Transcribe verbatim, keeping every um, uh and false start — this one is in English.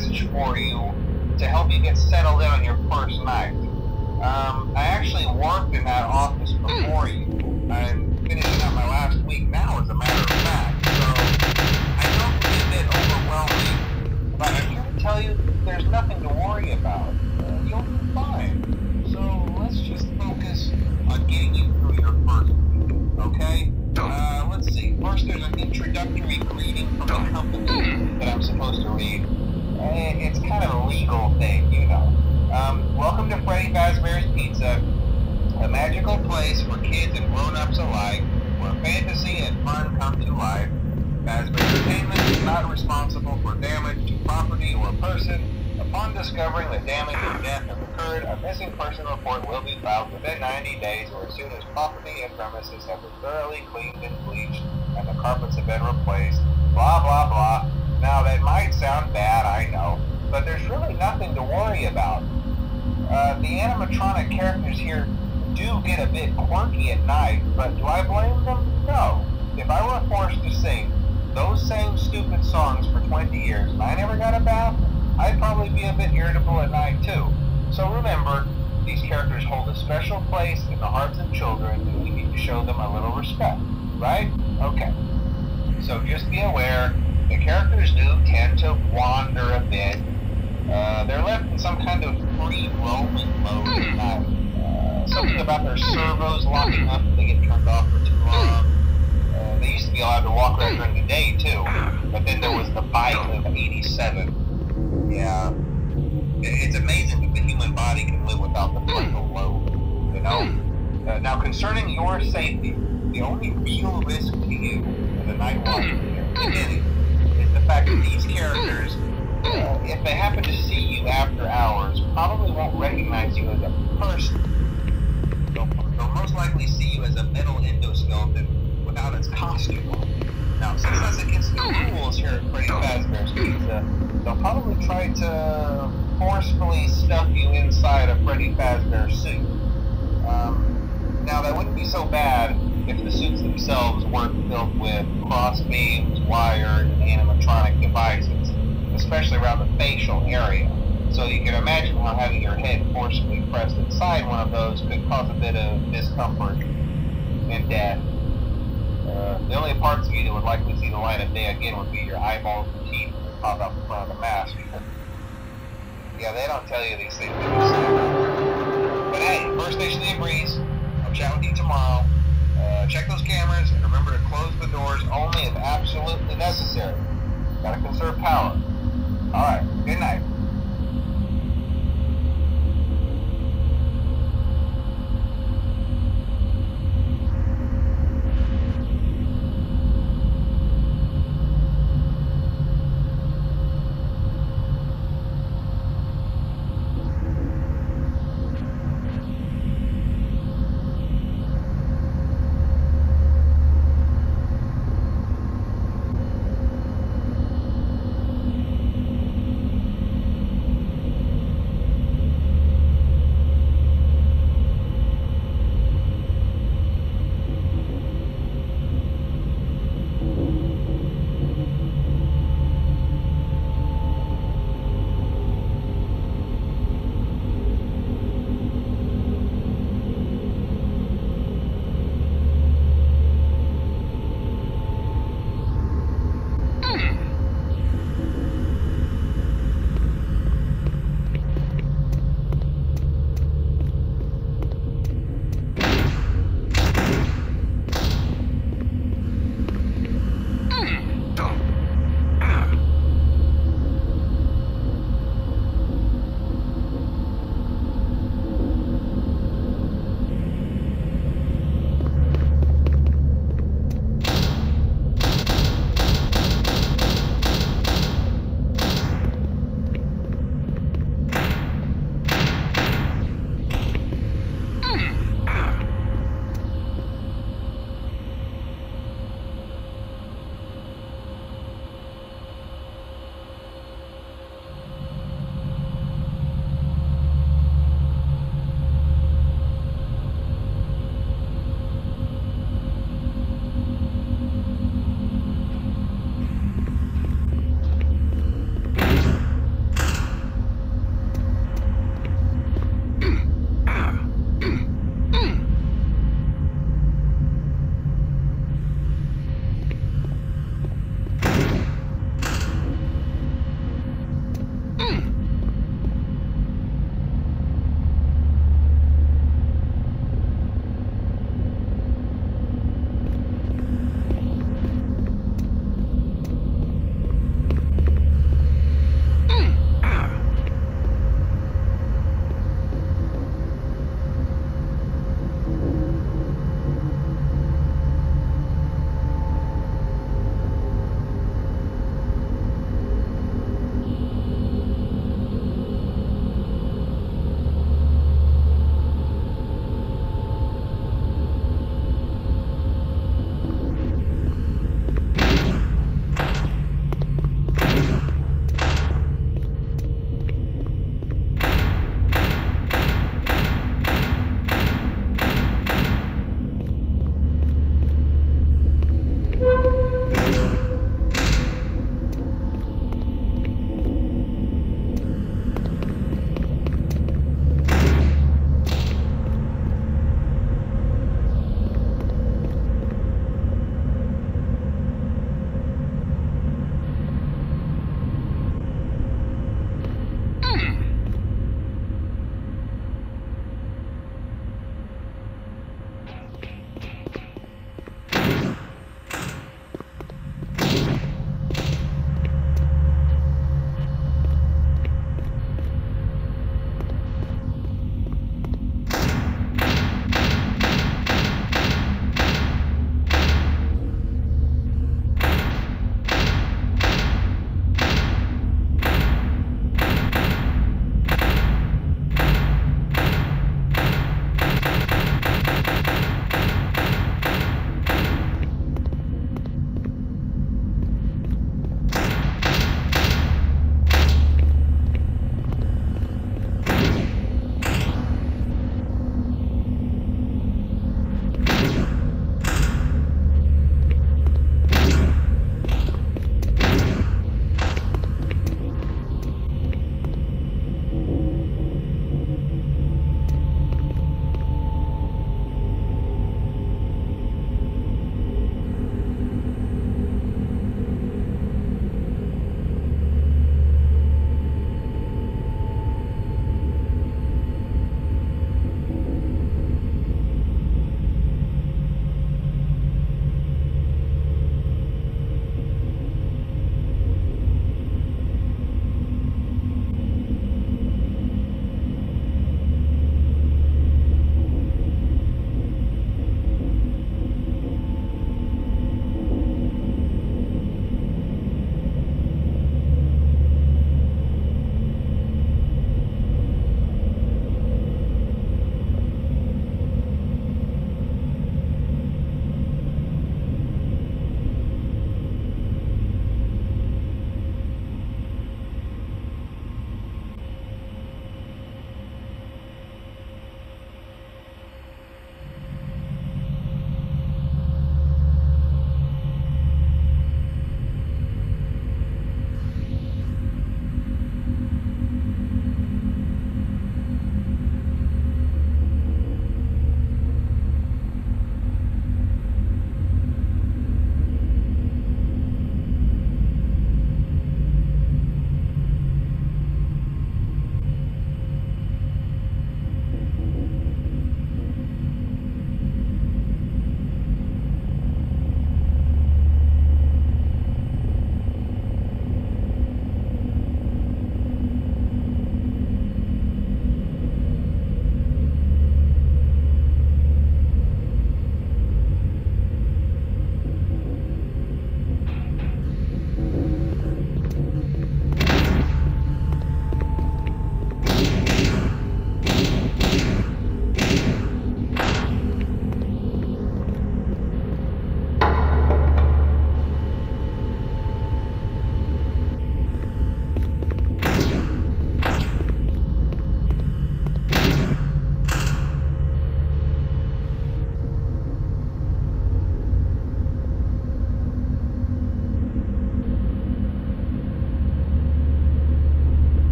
message for you to help you get settled in on your first night. Um, I actually worked in that office before you. I'm finishing up my last week now, as a matter of fact, so I know it can be a bit overwhelming, but I'm here to tell you there's nothing to worry about. Uh, you'll be fine. So let's just focus on getting you through your first week, okay? Uh, let's see. First, there's an introductory greeting from the company that I'm supposed to read. Uh, It's kind of a legal thing, you know. Um, welcome to Freddy Fazbear's Pizza, a magical place for kids and grown-ups alike, where fantasy and fun come to life. Fazbear Entertainment is not responsible for damage to property or person. Upon discovering that damage or death have occurred, a missing person report will be filed within ninety days or as soon as property and premises have been thoroughly cleaned and bleached and the carpets have been replaced. Blah, blah, blah. Now, that might sound bad, I know, but there's really nothing to worry about. Uh, the animatronic characters here do get a bit quirky at night, but do I blame them? No. If I were forced to sing those same stupid songs for twenty years and I never got a bath, I'd probably be a bit irritable at night too. So remember, these characters hold a special place in the hearts of children and we need to show them a little respect, right? Okay. So just be aware, the characters do tend to wander a bit. Uh, they're left in some kind of free roaming mode at night. Uh, something about their servos locking up if they get turned off for too long. Uh, they used to be allowed to walk around during the day too, but then there was the bite of eighty-seven. Yeah. It's amazing that the human body can live without the frontal lobe, you know? Uh, now, concerning your safety, the only real risk to you in the night watching here, if any, is the fact that these characters, uh, if they happen to see you after hours, probably won't recognize you as a person. They'll, they'll most likely see you as a metal endoskeleton without its costume on. Now, since that's against the rules here at Freddy Fazbear's Pizza, they'll probably try to forcefully stuff you inside a Freddy Fazbear suit. Um, now, that wouldn't be so bad if the suits themselves weren't filled with cross beams, wires, and animatronic devices, especially around the facial area. So you can imagine how having your head forcibly pressed inside one of those could cause a bit of discomfort and death. Uh, the only parts of you that would likely see the light of day again would be your eyeballs and teeth that pop out in front of the mask. Yeah, they don't tell you these things. But hey, First Station of the Breeze, I'll chat with you tomorrow. Uh, check those cameras and remember to close the doors only if absolutely necessary. Gotta conserve power. Alright, good night.